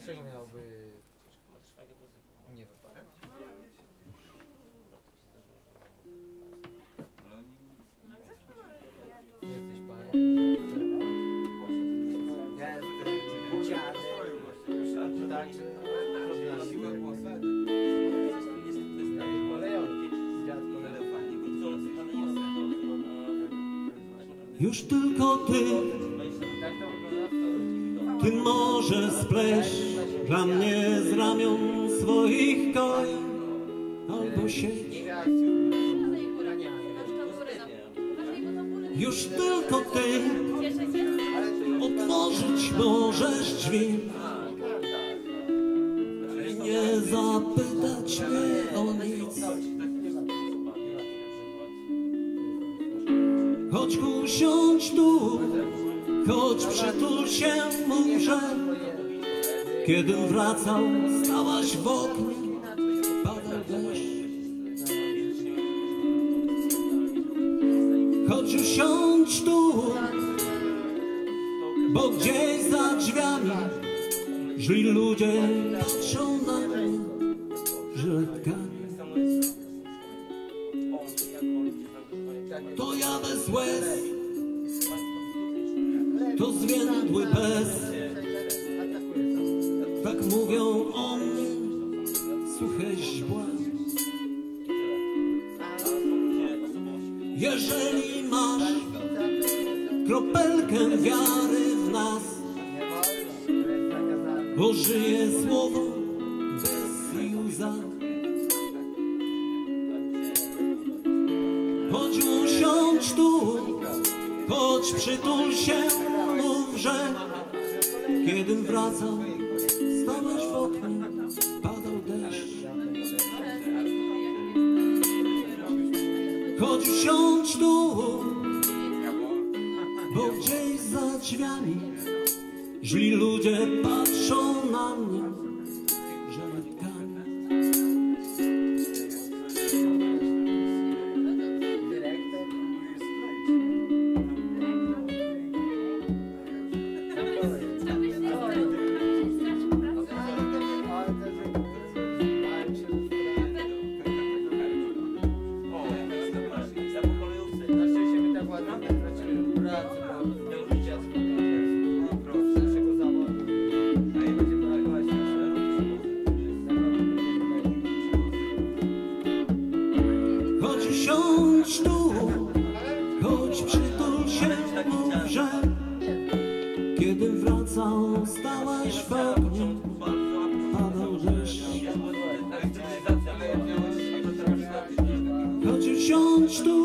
dlaczego miałby nie wypadać? Jesteś panem. Ja jestem dziadem. Tak, na siłę głosu. Już tylko ty możesz spleść dla mnie z ramion swoich koi albo sieć. Już tylko ty otworzyć możesz drzwi i nie zapytać mnie o nic. Choć usiądź tu, choć przytul się murze. Kiedy wracał, stałaś w oknie, padał deszcz. Choć usiądź tu, bo gdzieś za drzwiami źli ludzie patrzą na mnie żyletkami. To ja bez łez, to zwiędły bez. Tak mówią o mnie suche źdźbła. Jeżeli masz kropelkę wiary w nas, ożyje słowo bez łza. Choć usiądź tu, choć przytul się, mów, że kiedy wracał, stałeś w oknie, padał deszcz. Choć usiądź tu, bo gdzieś za drzwiami źli ludzie patrzą na mnie żeletkami. Choć usiądź tu, choć przytul się, mów, że kiedy wracał, stałaś w oknie, padał deszcz. Choć usiądź tu,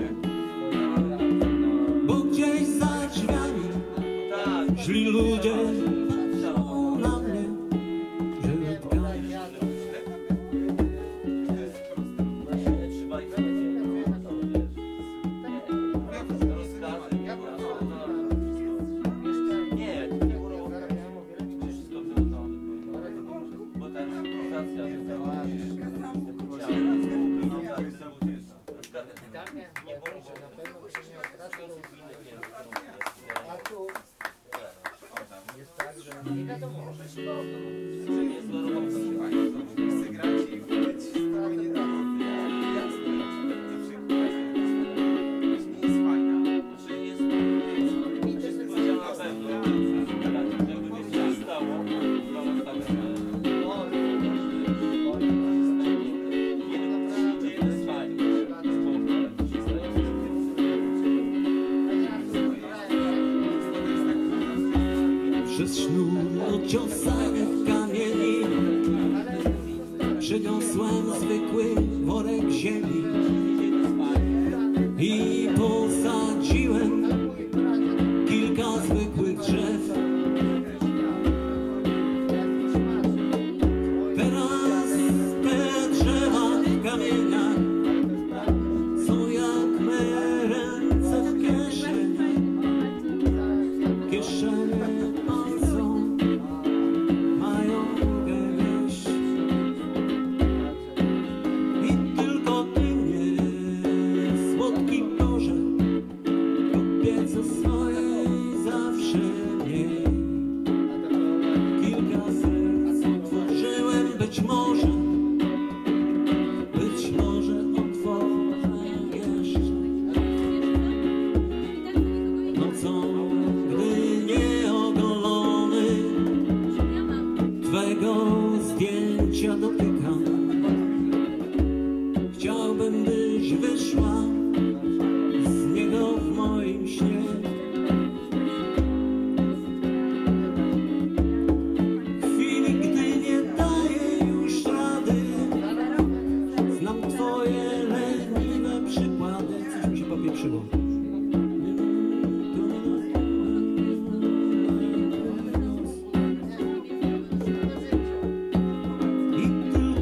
bo gdzieś za drzwiami źli ludzie patrzą na mnie żyletkami. Jest tak, że nie wiadomo, Przez sznur odciosanych kamieni przyniosłem zwykły worek ziemi i posadziłem kilka zwykłych drzew. Teraz te drzewa w kamieniach są jak me ręce w kieszeni. Kieszenie mają gęś.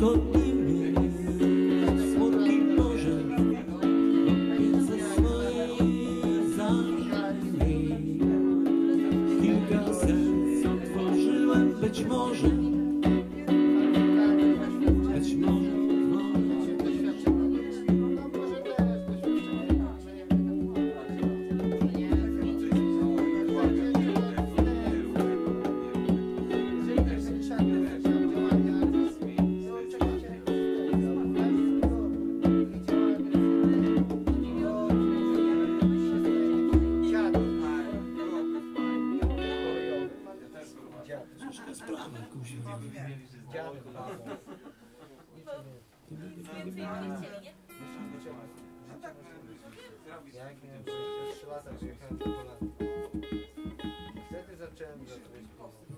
podymie słodkim morzem między swojej zamkami. Kilka serc otworzyłem, być może Jak miałem 23 lata, przyjechałem do Holandii. Wtedy zacząłem zatrudniać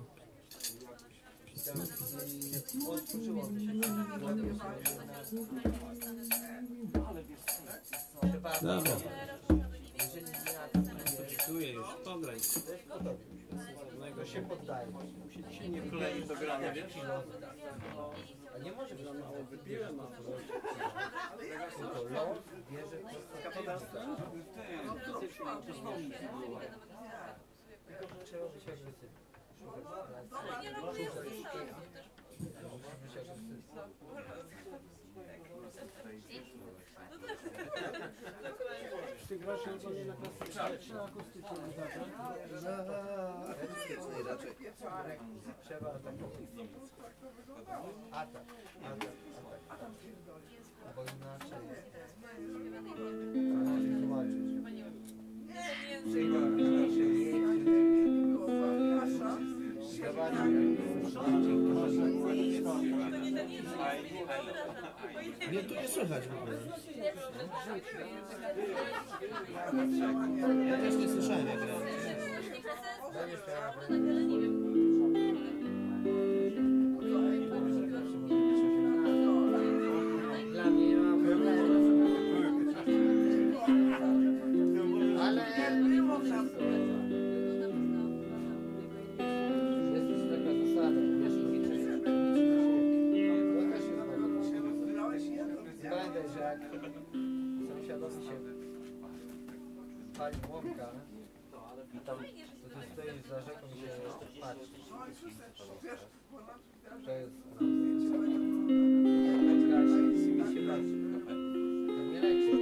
piwo. Odpoczyło mi się. Dobra. Jeżeli ja Czuję już, pograj. to się poddaje. Się nie klei do grania, wiesz? A nie może być mało wypiłem, tylko ląd bierze tylko trzeba być agresywny. Ty grasz nie na klasycznej czy na akustycznej gitarze? Raczej. Trzeba atakować. Atak. Bo inaczej tłumaczysz. Nie, tu nie słychać w ogóle. Ja też nie słyszałem jak grałem. Dla mnie nie ma problemu. Ale mimo wszystko jest taka zasada, wiesz, liczysz. To też jest ważne. Pamiętaj, że jak sąsiadowi się pali łąka i tam to ty stoisz za rzeką i się patrzysz. To jest to nie leci.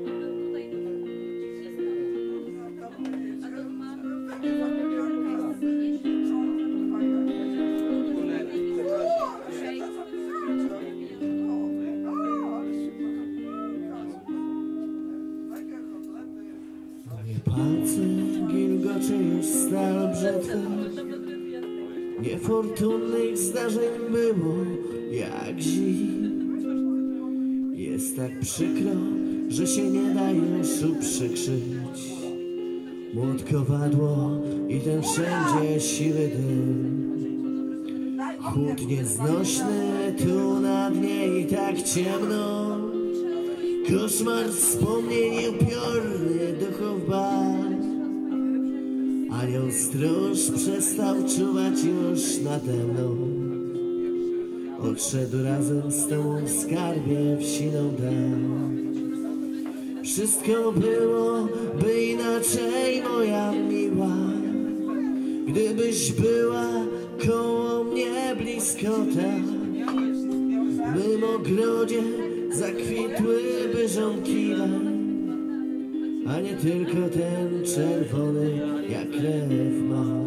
Moje palce gilgocze już stal brzytwy. Niefortunnych zdarzeń było jak zim. Jest tak przykro, że się nie da już uprzykrzyć. Młotkowadło i ten wszędzie siwy dym. Chłód nieznośny tu na dnie i tak ciemno. Koszmar wspomnień i upiorny duchów bar. Anioł stróż przestał czuwać już nade mną. Odszedł razem z tobą w skarbie w siną dal. Wszystko byłoby inaczej, moja miła, gdybyś była koło mnie blisko tak. W mym ogrodzie zakwitłyby żonkile, a nie tylko ten czerwony jak krew ma.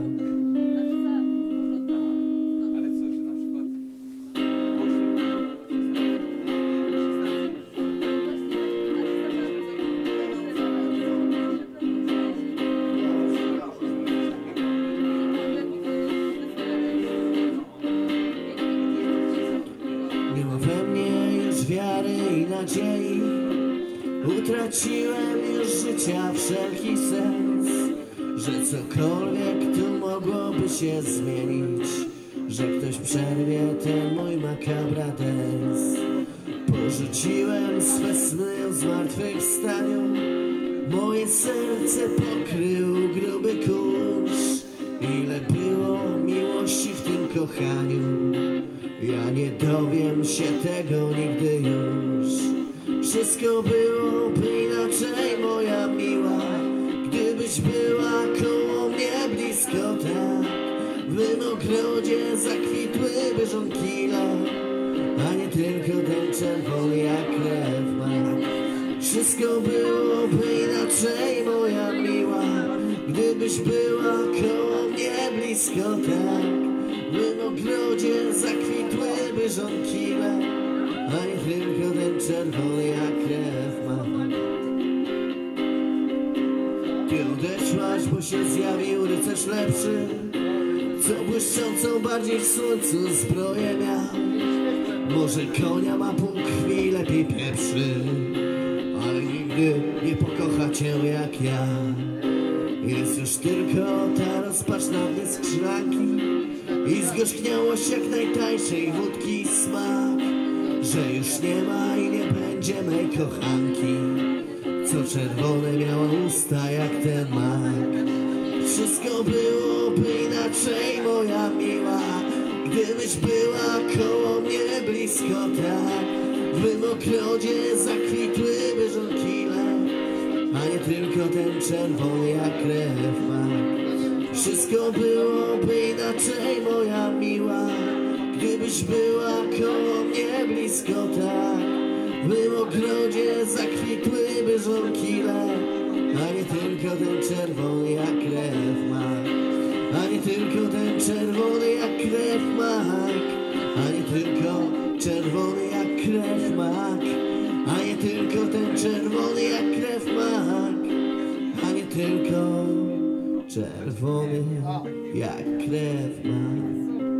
Nie ma we mnie już wiary i nadziei. Utraciłem już życia wszelki sens, że cokolwiek tu mogłoby się zmienić, że ktoś przerwie ten mój makabradens. Porzuciłem swe sny o zmartwychwstaniu, moje serce pokrył gruby kurz. Ile było miłości w tym kochaniu, Ja nie dowiem się tego nigdy już. Wszystko byłoby inaczej, moja miła, gdybyś była koło mnie blisko tak. W mym ogrodzie zakwitłyby żonkile, a nie tylko ten czerwony jak krew ma. Wszystko byłoby inaczej, moja miła, gdybyś była koło mnie blisko tak. W mym ogrodzie zakwitłyby żonkile, a nie tylko ten czerwony jak krew ma. Ty odeszłaś, bo się zjawił rycerz lepszy, co błyszczącą bardziej w słońcu zbroję miał. Może konia ma pół krwi, lepiej pieprzy, ale nigdy nie pokocha cię jak ja. Jest już tylko ta rozpacz na mnie z szklanki i zgorzkniałość jak najtańszej wódki smak, że już nie ma i nie będzie mej kochanki, co czerwone miała usta jak ten mak. Wszystko byłoby inaczej, moja miła, gdybyś była koło mnie blisko tak. W mym ogrodzie zakwitłyby żonkile, a nie tylko ten czerwony jak krew ma. Wszystko byłoby inaczej, moja miła, gdybyś była koło mnie blisko tak. W mym ogrodzie zakwitłyby żonkile, a nie tylko ten czerwony jak krew ma. A nie tylko ten czerwony jak krew mak, a nie tylko czerwony jak krew mak, a nie tylko ten czerwony jak krew mak, a nie tylko czerwony jak krew mak.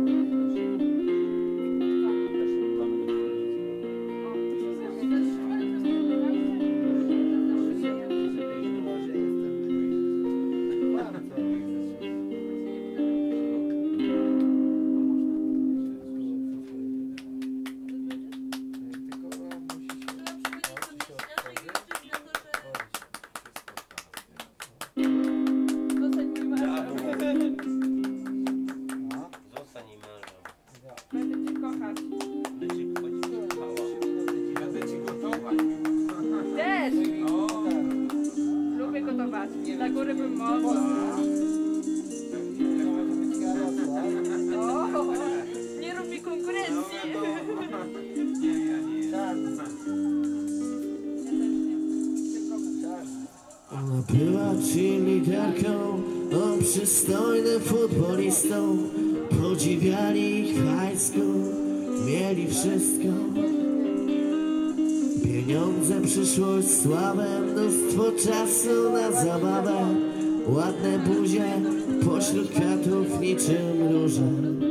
Na górę bym mogła. Nie rób mi konkurencji. Ona była cheerleaderką, on przystojnym futbolistą. Podziwiali ich w high school, mieli wszystko. Pieniądze, przyszłość, sławę, mnóstwo czasu na zabawę. Ładne buzie pośród kwiatów niczym róże.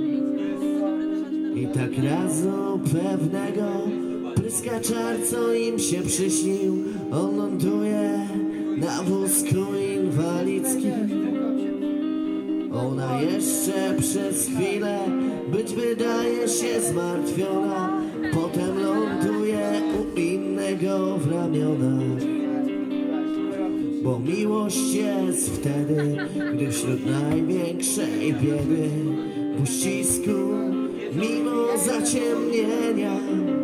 I tak razu pewnego pryska czar, co im się przyśnił. On ląduje na wózku inwalidzkim. Ona jeszcze przez chwilę być wydaje się zmartwiona. Potem ląduje u innego w ramionach. Bo miłość jest wtedy, gdy wśród największej biedy, w uścisku, mimo zaciemnienia.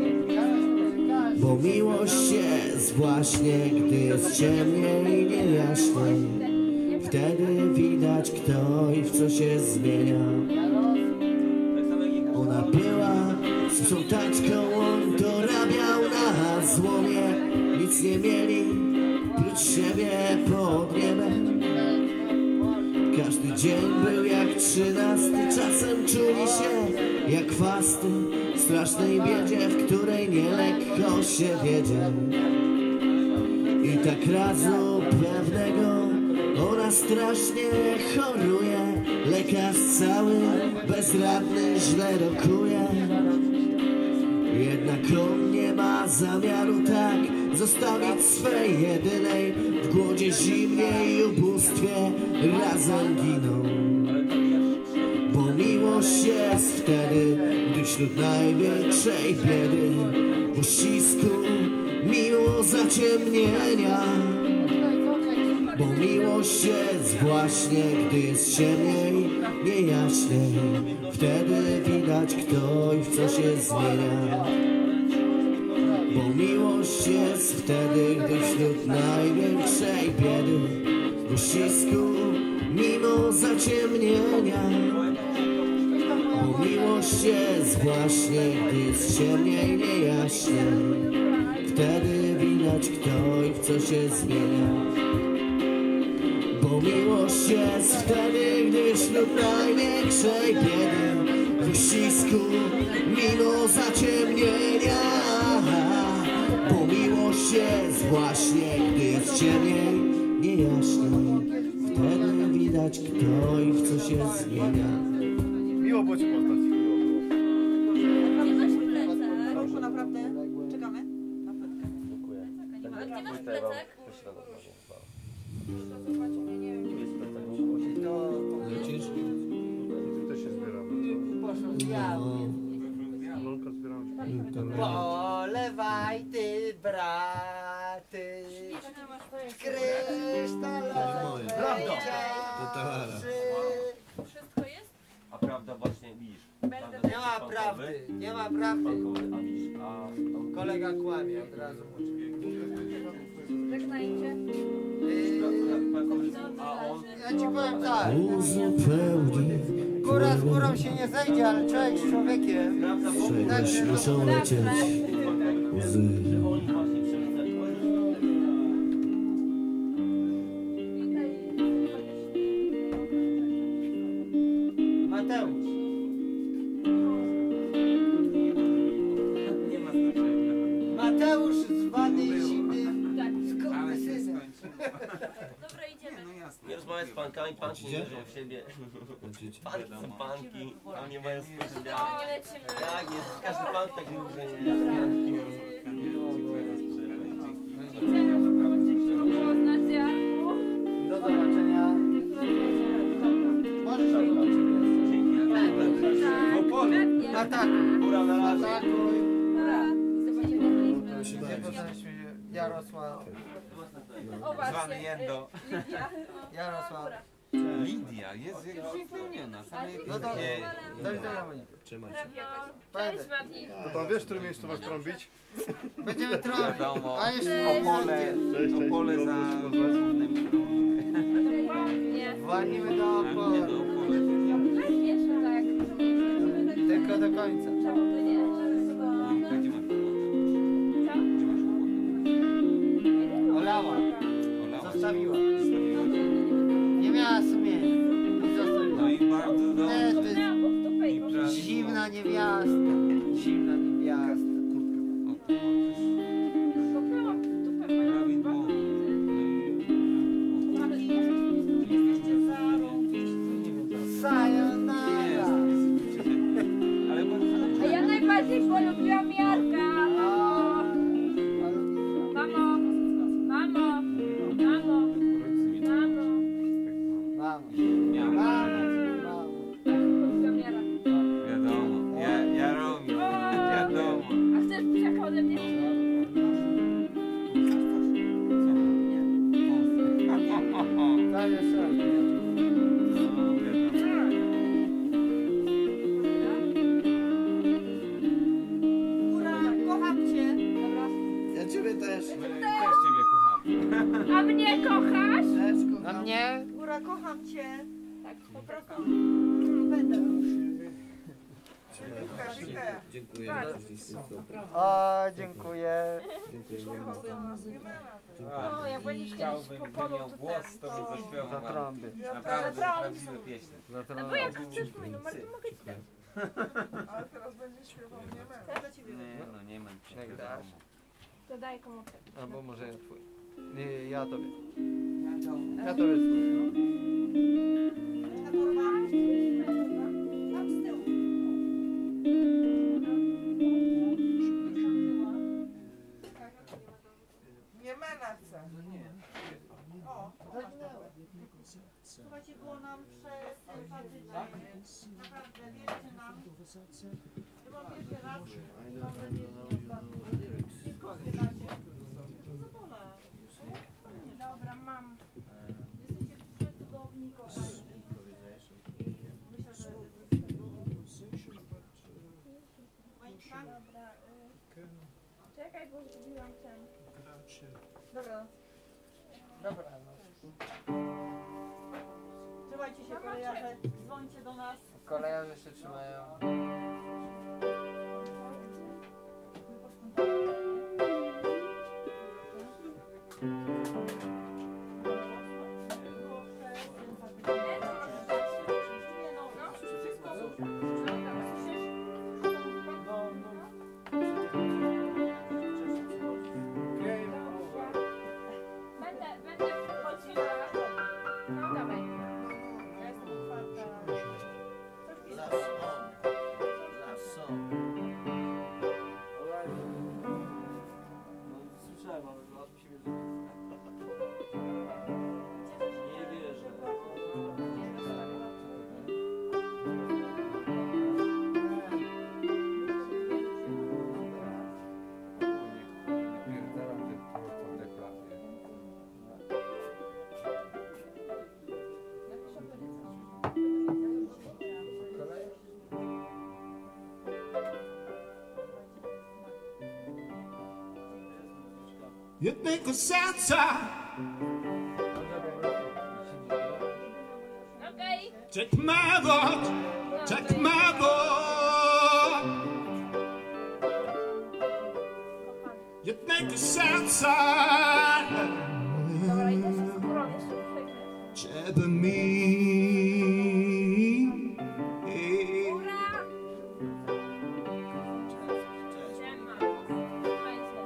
Bo miłość jest właśnie, gdy jest ciemniej, niejaśniej. Wtedy widać kto i w co się zmienia. Ona była sprzątaczką, on dorabiał na złomie. Nic nie mieli prócz siebie pod niebem. Każdy dzień był jak 13, czasem czuli się jak chwasty w strasznej biedzie, w której nie lekko się wiedzie. I tak razu pewnego ona strasznie choruje. Lekarz cały bezradny źle rokuje. Jednak on nie ma zamiaru tak zostawić swej jedynej. W głodzie, zimnie i ubóstwie razem giną. Bo miłość jest wtedy, gdy wśród największej biedy, w uścisku, mimo zaciemnienia. Bo miłość jest właśnie, gdy jest ciemniej, niejaśniej. Wtedy widać, kto i w co się zmienia. Bo miłość jest wtedy, gdy wśród największej biedy, uścisku, mimo zaciemnienia. Bo miłość jest właśnie, gdy jest ciemniej, niejaśniej. Wtedy widać, kto i w co się zmienia. Bo miłość jest wtedy, gdy wśród największej biedy, w uścisku, mimo zaciemnienia. Bo miłość jest właśnie, gdy jest ciemniej, niejaśniej. Wtedy widać, kto i w co się zmienia. Miło było cię poznać. Nie masz plecak. Rączku, naprawdę? Czekamy? Na pletkę. Dziękuję. A gdzie masz plecak? Lecisz? Tu też się zbieramy. Poszło zjawy. Rolka zbieramy. Polewaj ty, braty, krystalowe czasy. Wszystko jest? A prawda właśnie, widzisz. Będę Nie ma prawdy, nie ma prawdy. A widzisz, a tam Kolega kłamie, od razu mówię. Żegnajcie. a on Ja ci powiem tak, Uzupełni, góra z górą się nie zejdzie, ale człowiek z człowiekiem. czegoś muszą lecieć łzy. oni właśnie przemyśleli. Mateusz. Mateusz zwany zimny skurwysynem. Dobra, idziemy. Nie rozmawiaj z pankami, panki nie wierzą w siebie. Panki są panki, a nie mają spojrzenia. No, nie lecimy. Jak jest, każdy pan tak mówi, że nie. Poznać Jarku. Do zobaczenia. Możesz zobaczyć. Pewnie. Atakuj. Góra na razie. Atakuj. Dobra. Nie poznaliśmy Jarosław. O właśnie. Zwany Jendo. Lidia. Jarosław. Lidia, jest jak przypomniana. No to do widzenia. Trzymaj się. Cześć Mati. To tam wiesz, w którym miejscu masz trąbić? Będziemy trąbić. Wiadomo. A jeszcze Opole, Cześć, cześć. Opole za głównym Nie. Dzwonimy do Opola. Jeszcze tak. Tylko do końca. Czemu to nie? Gdzie masz Olała. Olała. Zostawiła. Nie miała sumienia. I zostawiła. No i bardzo dobrze. To jest zimna niewiasta. Zimna niewiasta. Prawidłowo. Sayonara. Ale A ja najbardziej polubiłam Jarka. Mamo. Mamo. Mamo. Mamo. Mamo. miał. Mamo. Polubiłam Jara. Wiadomo. Jaromir. Wiadomo. A chcesz psiaka ode mnie? Tak jest. Kocham cię. Dobra. Ja ciebie też. Też ciebie kocham. A mnie kochasz? A mnie? Góra, kocham cię. Tak, po prostu będę. Dziękuję. O, dziękuję. O, jak będziesz kiedyś po polu, miał to głos, to by zaśpiewał Za wam. trąby. Naprawdę prawdziwe pieśń. Za No trąby. bo jak chcesz mój numer, to mogę ci dać. Ja do ciebie. Nie, no nie ma. Jak dasz? To daj komu. Albo może ja twój. Nie, ja tobie. Ja tobie twój. Nie ma na co. O, słuchajcie, było nam przesympatycznie. Naprawdę, wierzcie nam. To był pierwszy raz. Dobra, mam. Czekaj, bo zgubiłam ten. Dobra. Dobra, no. Trzymajcie się, kolejarze. Dzwońcie do nas. Kolejarze się trzymają. Będę wchodziła. No dawaj. Ja jestem otwarta. Słyszałem, ale zaraz mi się wierzy. Nie wierzę. Jednego serca Okej. tak mało jednego serca, Dobra, i też jest skóron jeszcze przejdę. żeby mi Ura! Siema. Fajnie.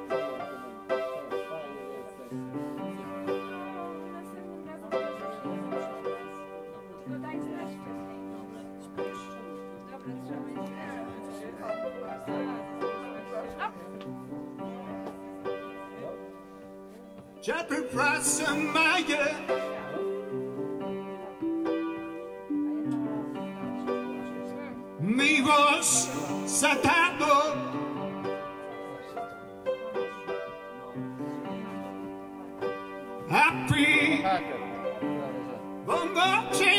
Następnym razem tylko dajcie znać wcześniej. Dobra, trzymaj się. żeby pracę moje miłość za tobą. Happy, Tak, bo mocie